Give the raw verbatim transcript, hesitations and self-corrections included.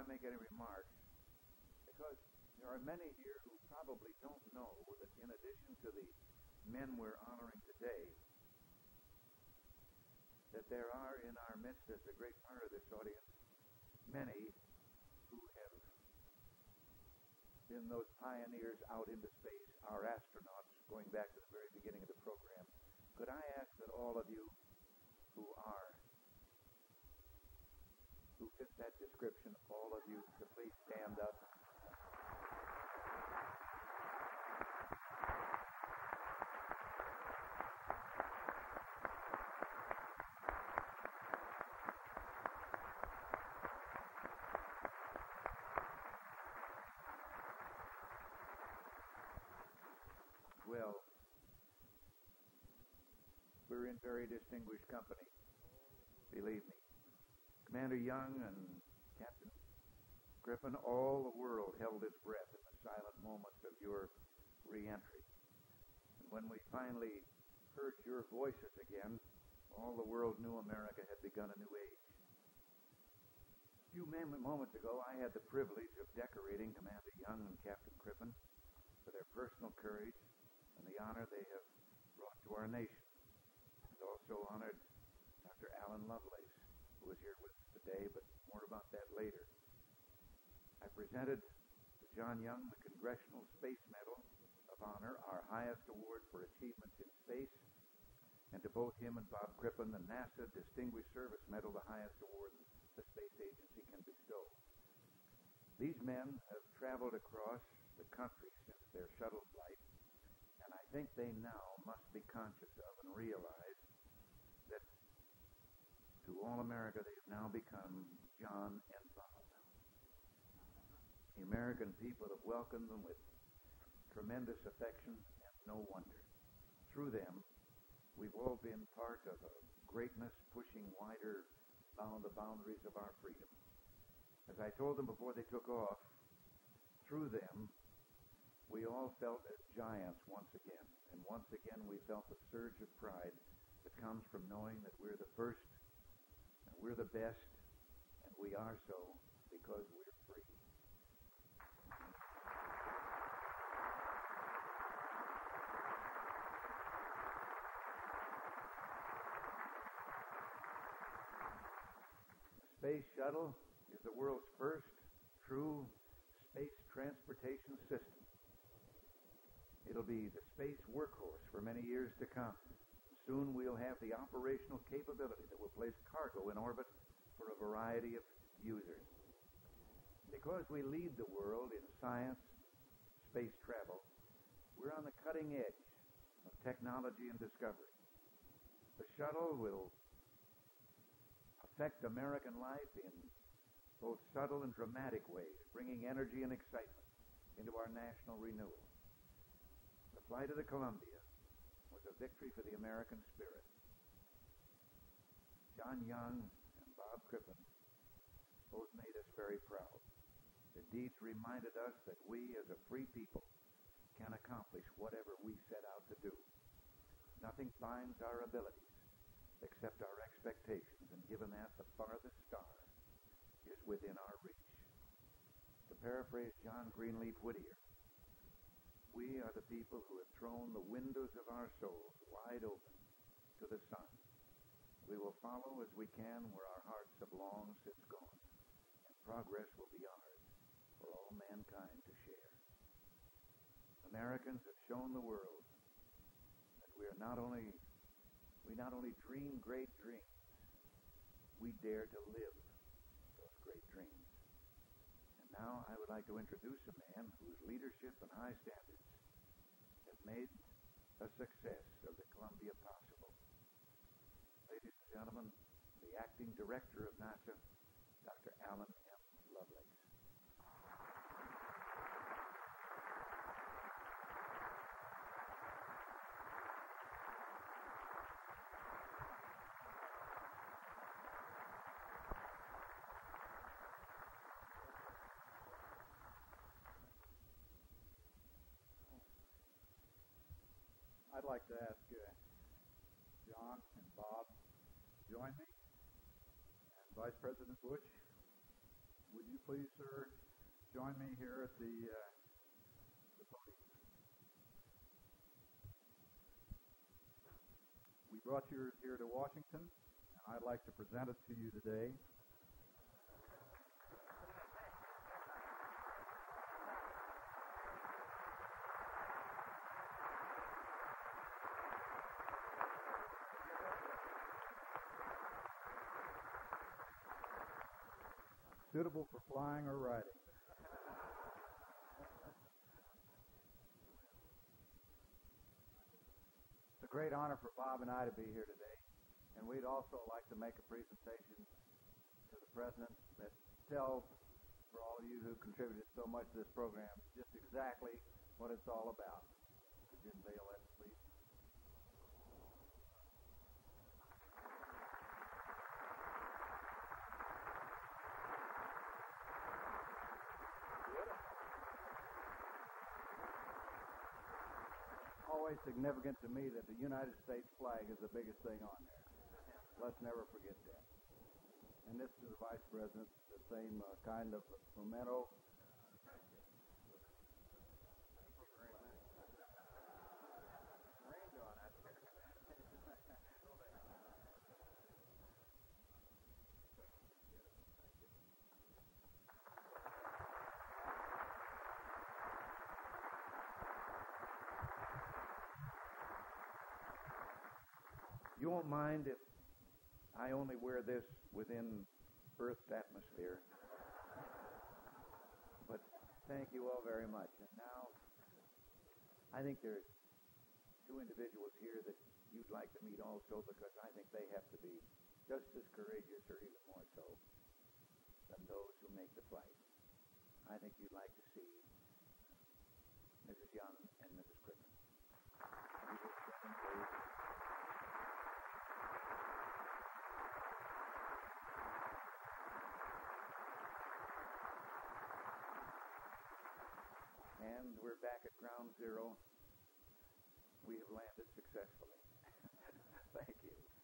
I make any remarks, because there are many here who probably don't know that in addition to the men we're honoring today, that there are in our midst, as a great part of this audience, many who have been those pioneers out into space, our astronauts, going back to the very beginning of the program. Could I ask that all of you who are, who fit that description, all of you to please stand up. Well, we're in very distinguished company, believe me. Commander Young and Captain Griffin, all the world held its breath in the silent moments of your re-entry. And when we finally heard your voices again, all the world knew America had begun a new age. A few moments ago, I had the privilege of decorating Commander Young and Captain Griffin for their personal courage and the honor they have brought to our nation. And also honored Doctor Alan Lovelace, who is here with us today, but more about that later. I presented to John Young the Congressional Space Medal of Honor, our highest award for achievements in space, and to both him and Bob Crippen the NASA Distinguished Service Medal, the highest award the space agency can bestow. These men have traveled across the country since their shuttle flight, and I think they now must be conscious of and realize that to all America they have now become John and Bob. The American people have welcomed them with tremendous affection, and no wonder. Through them, we've all been part of a greatness pushing wider bound the boundaries of our freedom. As I told them before they took off, through them, we all felt as giants once again, and once again we felt the surge of pride that comes from knowing that we're the first, and we're the best, and we are so because we're free. The Space Shuttle is the world's first true space transportation system. It'll be the space workhorse for many years to come. Soon we'll have the operational capability that will place cargo in orbit for a variety of users. Because we lead the world in science, space travel, we're on the cutting edge of technology and discovery. The shuttle will affect American life in both subtle and dramatic ways, bringing energy and excitement into our national renewal. The flight of the Columbia was a victory for the American spirit. John Young and Bob Crippen both made us very proud. Their deeds reminded us that we as a free people can accomplish whatever we set out to do. Nothing binds our abilities except our expectations, and given that, the farthest star is within our reach. To paraphrase John Greenleaf Whittier, we are the people who have thrown the windows of our souls wide open to the sun. We will follow as we can where our hearts have long since gone, and progress will be ours for all mankind to share. Americans have shown the world that we are not only we not only dream great dreams, we dare to live those great dreams. And now I would like to introduce a man whose leadership and high standards have made a success of the Columbia possible. Ladies and gentlemen, the acting director of NASA, Doctor Alan M. Lovelace. I'd like to ask uh, John and Bob to join me, and Vice President Bush, would you please, sir, join me here at the, uh, the podium? We brought you here to Washington, and I'd like to present it to you today. Suitable for flying or riding. It's a great honor for Bob and I to be here today, and we'd also like to make a presentation to the President that tells, for all of you who contributed so much to this program, just exactly what it's all about. Could you unveil that, please? Always significant to me that the United States flag is the biggest thing on there. Let's never forget that. And this is the Vice President, the same uh, kind of memento. You won't mind if I only wear this within Earth's atmosphere. But thank you all very much. And now, I think there's two individuals here that you'd like to meet also, because I think they have to be just as courageous, or even more so, than those who make the flight. I think you'd like to see Missus Young and Missus Griffin. Would you stand, please? And we're back at ground zero. We have landed successfully. Thank you.